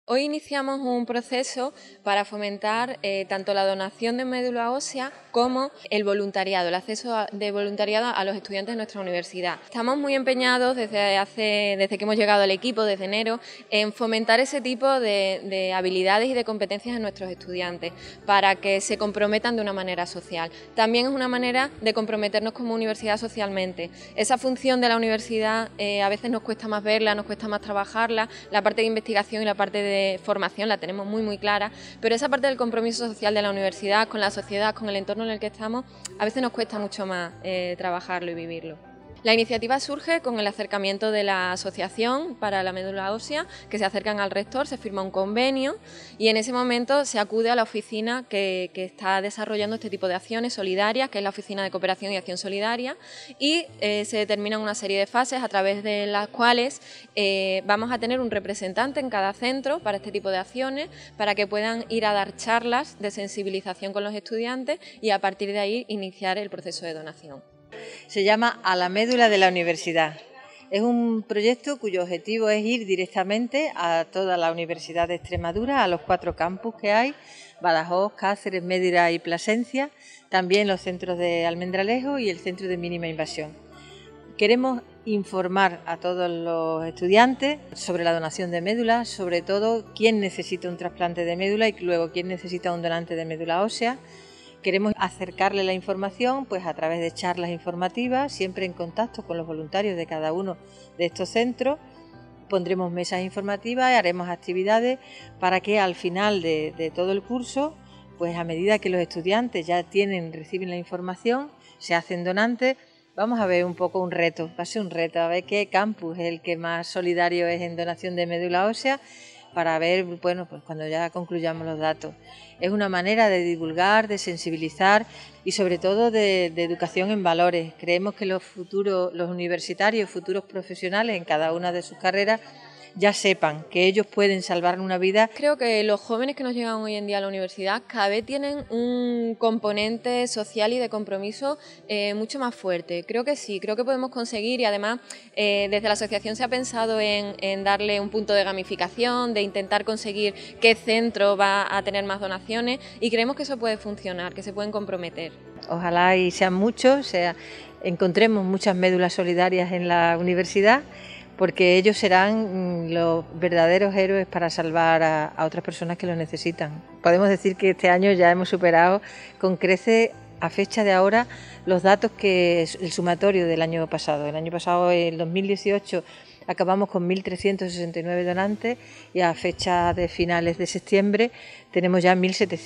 Hoy iniciamos un proceso para fomentar tanto la donación de médula ósea como el voluntariado, el acceso de voluntariado a los estudiantes de nuestra universidad. Estamos muy empeñados desde que hemos llegado al equipo, desde enero, en fomentar ese tipo de habilidades y de competencias en nuestros estudiantes para que se comprometan de una manera social. También es una manera de comprometernos como universidad socialmente. Esa función de la universidad a veces nos cuesta más verla, nos cuesta más trabajarla, la parte de investigación y la parte de formación la tenemos muy clara, pero esa parte del compromiso social de la universidad con la sociedad, con el entorno en el que estamos, a veces nos cuesta mucho más trabajarlo y vivirlo. La iniciativa surge con el acercamiento de la Asociación para la Médula Ósea, que se acercan al rector, se firma un convenio y en ese momento se acude a la oficina que está desarrollando este tipo de acciones solidarias, que es la Oficina de Cooperación y Acción Solidaria, y se determinan una serie de fases a través de las cuales vamos a tener un representante en cada centro para este tipo de acciones, para que puedan ir a dar charlas de sensibilización con los estudiantes y a partir de ahí iniciar el proceso de donación. Se llama A la médula de la universidad. Es un proyecto cuyo objetivo es ir directamente a toda la Universidad de Extremadura, a los 4 campus que hay, Badajoz, Cáceres, Mérida y Plasencia, también los centros de Almendralejo y el centro de mínima invasión. Queremos informar a todos los estudiantes sobre la donación de médula, sobre todo quién necesita un trasplante de médula y luego quién necesita un donante de médula ósea. Queremos acercarle la información pues a través de charlas informativas, siempre en contacto con los voluntarios de cada uno de estos centros. Pondremos mesas informativas y haremos actividades para que al final de todo el curso, pues a medida que los estudiantes ya reciben la información, se hacen donantes. Vamos a ver un poco un reto, va a ser un reto, a ver qué campus es el que más solidario es en donación de médula ósea, para ver, bueno, pues cuando ya concluyamos los datos. Es una manera de divulgar, de sensibilizar y sobre todo de educación en valores. Creemos que los universitarios, futuros profesionales en cada una de sus carreras, ya sepan que ellos pueden salvar una vida. Creo que los jóvenes que nos llegan hoy en día a la universidad cada vez tienen un componente social y de compromiso mucho más fuerte. Creo que sí, creo que podemos conseguir y además desde la asociación se ha pensado en darle un punto de gamificación, de intentar conseguir qué centro va a tener más donaciones y creemos que eso puede funcionar, que se pueden comprometer. Ojalá y sean muchos, encontremos muchas médulas solidarias en la universidad, porque ellos serán los verdaderos héroes para salvar a otras personas que lo necesitan. Podemos decir que este año ya hemos superado con creces, a fecha de ahora, los datos que es el sumatorio del año pasado. El año pasado, el 2018, acabamos con 1.369 donantes y a fecha de finales de septiembre tenemos ya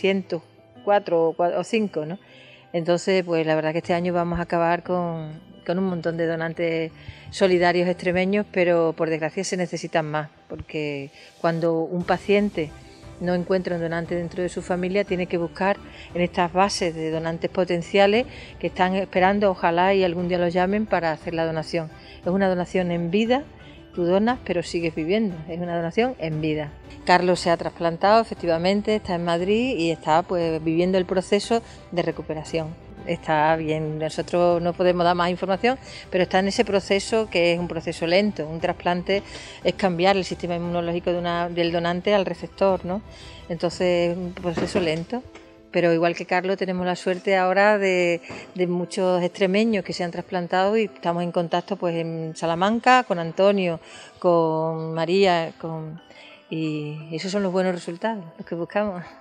1.704 o 5, ¿no? Entonces, pues la verdad que este año vamos a acabar con un montón de donantes solidarios extremeños, pero por desgracia se necesitan más, porque cuando un paciente no encuentra un donante dentro de su familia, tiene que buscar en estas bases de donantes potenciales que están esperando, ojalá y algún día los llamen para hacer la donación. Es una donación en vida, tú donas pero sigues viviendo, es una donación en vida. Carlos se ha trasplantado, efectivamente, está en Madrid y está pues viviendo el proceso de recuperación. Está bien, nosotros no podemos dar más información, pero está en ese proceso que es un proceso lento. Un trasplante es cambiar el sistema inmunológico del donante al receptor, ¿no? Entonces es un proceso lento, pero igual que Carlos tenemos la suerte ahora de muchos extremeños que se han trasplantado y estamos en contacto pues en Salamanca, con Antonio, con María, y esos son los buenos resultados, los que buscamos.